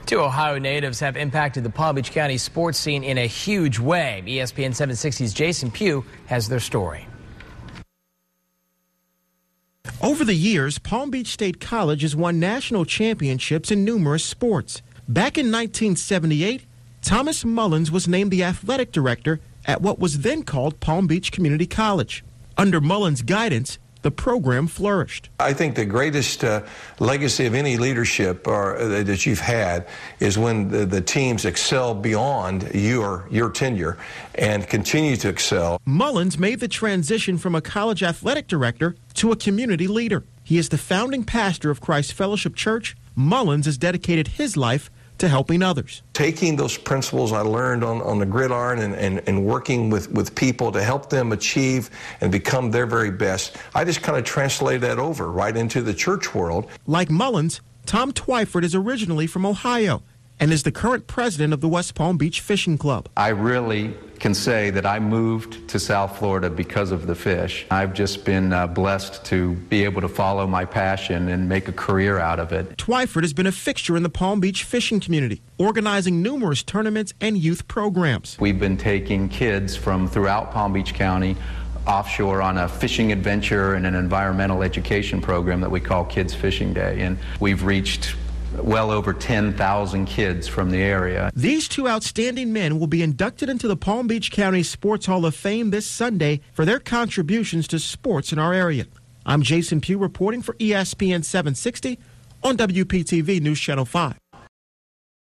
Two Ohio natives have impacted the Palm Beach County sports scene in a huge way. ESPN 760's Jason Pugh has their story. Over the years, Palm Beach State College has won national championships in numerous sports. Back in 1978, Thomas Mullins was named the athletic director at what was then called Palm Beach Community College. Under Mullins' guidance, the program flourished. I think the greatest legacy of any leadership that you've had is when the teams excel beyond your tenure and continue to excel. Mullins made the transition from a college athletic director to a community leader. He is the founding pastor of Christ Fellowship Church. Mullins has dedicated his life to helping others. Taking those principles I learned on the gridiron and working with people to help them achieve and become their very best, I just kind of translated that over right into the church world. Like Mullins, Tom Twyford is originally from Ohio and is the current president of the West Palm Beach Fishing Club. I really can say that I moved to South Florida because of the fish. I've just been blessed to be able to follow my passion and make a career out of it. Twyford has been a fixture in the Palm Beach fishing community, organizing numerous tournaments and youth programs. We've been taking kids from throughout Palm Beach County offshore on a fishing adventure and an environmental education program that we call Kids Fishing Day, and we've reached well over 10,000 kids from the area. These two outstanding men will be inducted into the Palm Beach County Sports Hall of Fame this Sunday for their contributions to sports in our area. I'm Jason Pugh reporting for ESPN 760 on WPTV News Channel 5.